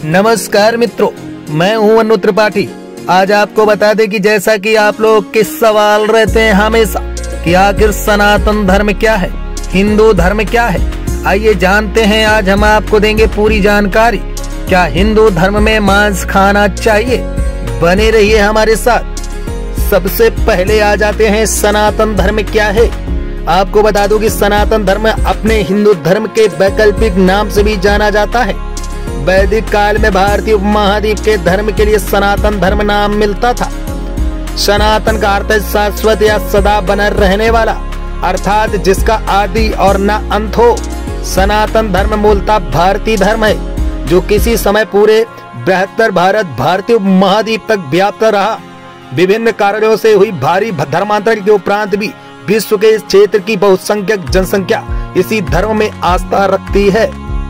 नमस्कार मित्रों, मैं हूं अनु त्रिपाठी। आज आपको बता दें कि जैसा कि आप लोग के सवाल रहते हैं हमेशा कि आखिर सनातन धर्म क्या है, हिंदू धर्म क्या है, आइए जानते हैं। आज हम आपको देंगे पूरी जानकारी। क्या हिंदू धर्म में मांस खाना चाहिए? बने रहिए हमारे साथ। सबसे पहले आ जाते हैं सनातन धर्म क्या है। आपको बता दूं कि सनातन धर्म अपने हिंदू धर्म के वैकल्पिक नाम से भी जाना जाता है। वैदिक काल में भारतीय उपमहाद्वीप के धर्म के लिए सनातन धर्म नाम मिलता था। सनातन का अर्थ है शाश्वत या सदा बना रहने वाला, अर्थात जिसका आदि और न अंत हो। सनातन धर्म मूलतः भारतीय धर्म है, जो किसी समय पूरे बृहत्तर भारतीय उपमहाद्वीप तक व्याप्त रहा। विभिन्न कारणों से हुई भारी धर्मांतरण के उपरांत भी विश्व के इस क्षेत्र की बहुसंख्यक जनसंख्या इसी धर्म में आस्था रखती है।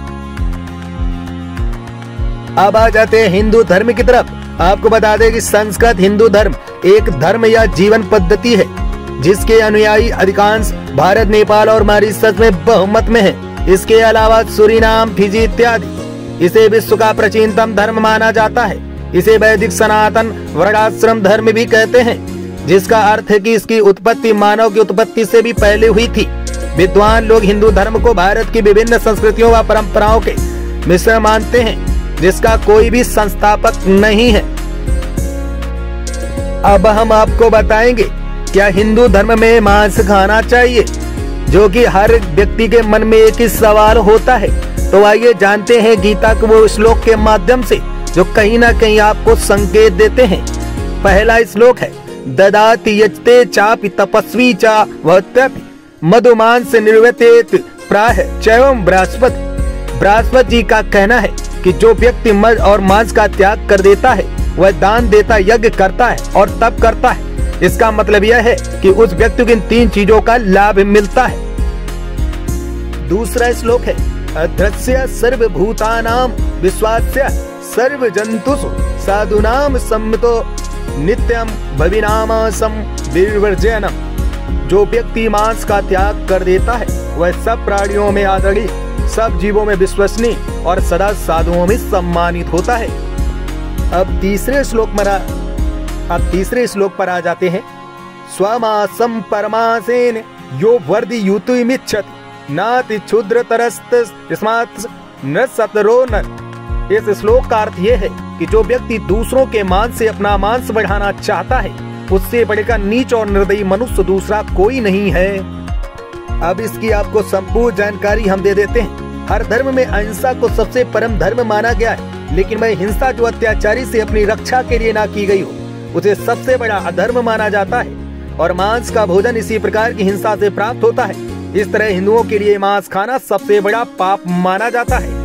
अब आ जाते हैं हिंदू धर्म की तरफ। आपको बता दें कि संस्कृत हिंदू धर्म एक धर्म या जीवन पद्धति है, जिसके अनुयायी अधिकांश भारत, नेपाल और मॉरिशस में बहुमत में है। इसके अलावा सूरीनाम, फिजी इत्यादि। इसे विश्व का प्राचीनतम धर्म माना जाता है। इसे वैदिक सनातन वर्णाश्रम धर्म भी कहते हैं, जिसका अर्थ है कि इसकी उत्पत्ति मानव की उत्पत्ति से भी पहले हुई थी। विद्वान लोग हिंदू धर्म को भारत की विभिन्न संस्कृतियों व परंपराओं के मिश्रण मानते हैं, जिसका कोई भी संस्थापक नहीं है। अब हम आपको बताएंगे क्या हिंदू धर्म में मांस खाना चाहिए, जो कि हर व्यक्ति के मन में एक ही सवाल होता है। तो आइए जानते हैं गीता के वो श्लोक के माध्यम से, जो कहीं ना कहीं आपको संकेत देते हैं। पहला श्लोक है, ददाति यजते चापि तपस्वी चा वहत्यपि मधुमांस निर्वर्तेत प्राह चैवं बृहस्पति। बृहस्पति जी का कहना है कि जो व्यक्ति मद और मांस का त्याग कर देता है, वह दान देता, यज्ञ करता है और तप करता है। इसका मतलब यह है कि उस व्यक्ति को इन तीन चीजों का लाभ मिलता है। दूसरा श्लोक है, अधृत्य सर्वभूतानां विश्वास्य सर्वजंतुषु साधुनां सम्मतो नित्यं भविनामसं विवर्जनम्। जो व्यक्ति मांस का त्याग कर देता है, वह सब प्राणियों में आदरणीय, सब जीवों में विश्वसनीय और सदा साधुओं में सम्मानित होता है। अब तीसरे श्लोक पर आ जाते हैं। स्वमासं परमासेन यो वर्धियुतुमिच्छति नाति क्षुद्रतरस्तस्मात् न सतरो न। इस श्लोक का अर्थ यह है कि जो व्यक्ति दूसरों के मांस से अपना मांस बढ़ाना चाहता है, उससे बढ़कर नीच और निर्दयी मनुष्य दूसरा कोई नहीं है। अब इसकी आपको संपूर्ण जानकारी हम दे देते हैं। हर धर्म में अहिंसा को सबसे परम धर्म माना गया है, लेकिन वह हिंसा जो अत्याचारी से अपनी रक्षा के लिए ना की गई हो, उसे सबसे बड़ा अधर्म माना जाता है। और मांस का भोजन इसी प्रकार की हिंसा से प्राप्त होता है। इस तरह हिंदुओं के लिए मांस खाना सबसे बड़ा पाप माना जाता है।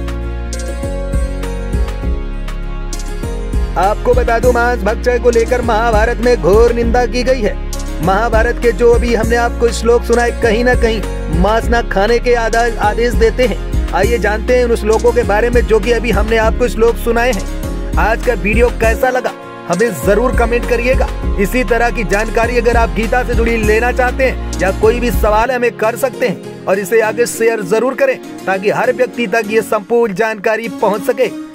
आपको बता दूं, मांस भक्षण को लेकर महाभारत में घोर निंदा की गई है। महाभारत के जो अभी हमने आपको श्लोक सुनाए, कहीं ना कहीं मांस न खाने के आदेश देते हैं। आइए जानते हैं उन श्लोकों के बारे में, जो कि अभी हमने आपको श्लोक सुनाए हैं। आज का वीडियो कैसा लगा हमें जरूर कमेंट करिएगा। इसी तरह की जानकारी अगर आप गीता से जुड़ी लेना चाहते हैं या कोई भी सवाल हमें कर सकते हैं, और इसे आगे शेयर जरूर करें ताकि हर व्यक्ति तक ये संपूर्ण जानकारी पहुंच सके।